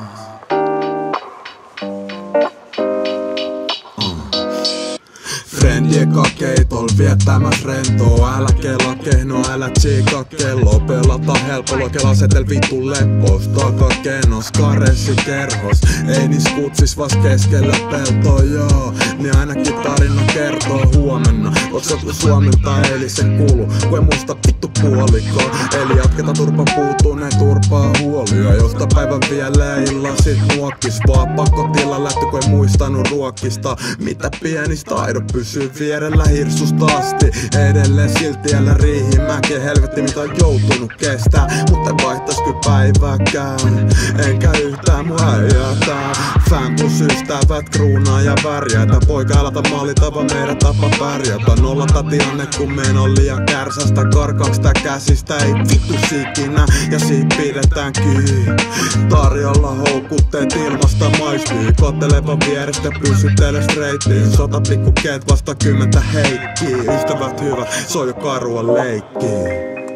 Friendien kakeitol viettämäs rentoa. Älä kelaa kehnoa, älä tsiikaa kelloa. Pelata helpolla, kelaa setel vittu leppos. Takakenos, karessi kerhos. Ei niis kutsis vas keskellä peltoa, joo. Niin ainakin tarina kertoo huomenna. Oot sä Suomen tai eilisen kuulu, kun ei muista vittu puolikkoa. Eli jatketa turpan puutuu, ne turpaa huolia. Josta päivän vielä illalla sit nuokkis. Vaan pakkotilla lähty, kun ei muistanut ruokista. Mitä pienistä taidot pysyy vierellä hirsusta asti. Edelleen silti älä Riihimäki. Helvetti mitä on joutunut kestää. Mutta en vaihtais kyllä päivääkään. Enkä yhtään mun äijätää. Fan plus ystävät kruunaa ja värjätä. Poika älä maalita vaan meidän tapa pärjätä. Nollata tilanne kun meen on liian kärsästä. Karkaaks tää käsistä ei vittu ikinä. Ja siitä pidetään kiinni. Tarjolla houkutteet ilmasta maistii. Kottelevan vierestä pysytele streittiin. Sota pikku keet vasta 10 heikkii. Ystävät hyvät, se on jo karua leikkiä.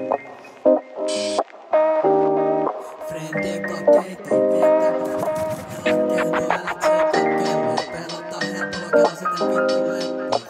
Friendien kakeitol viettämäs. Älä kehnoa, älä tsiikaa kelloa. Pelata helpolla, kelaa setel vittu leppos.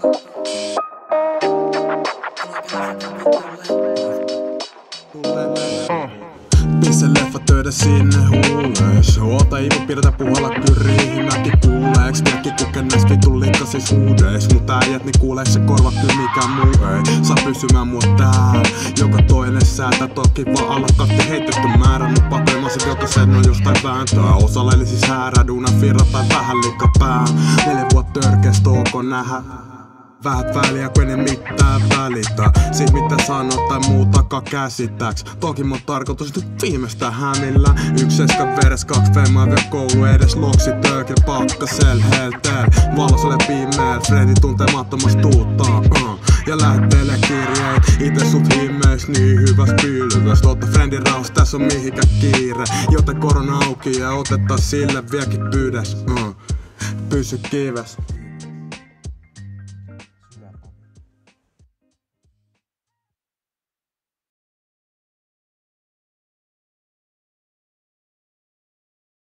Pisse leffa töitä sinne huulees. Oota imu pidetä puhalla kyllä Riihimäki kuuleeks. Miekki kuken näis vitun likkasis huudees. Mut äijät niin kuuleeks se korva kyllä mikään muu ei. Saa pysymään mua täällä. Joka toinen säätä toki vaan alakatti heitetty määrä. Mut papelmasit jokaisen on jostain vääntöä. Osalla eli siis häärä, duuna firra tai vähän likka pää. 4 vuotta törkeästä onko nähä. Vähät väliä kun ei mitään välitä. Siitä mitä sanot tai muutakaan käsittääks. Toki mun tarkoitus nyt viimeistä hämillä. 1 veres 2 femmaa vielä koulu edes. Loksi töökil pakkasel heltel. Valoselle pimeel Fredi tuntemattomas tuuttaa ja lähettelee kirjeet. Ite sut himmeis niin hyväs pylväs. Otta friendin rauhas, tässä on mihinkä kiire. Joten korona auki ja otetaan sille vieläkin pyydäs. Pysy kives.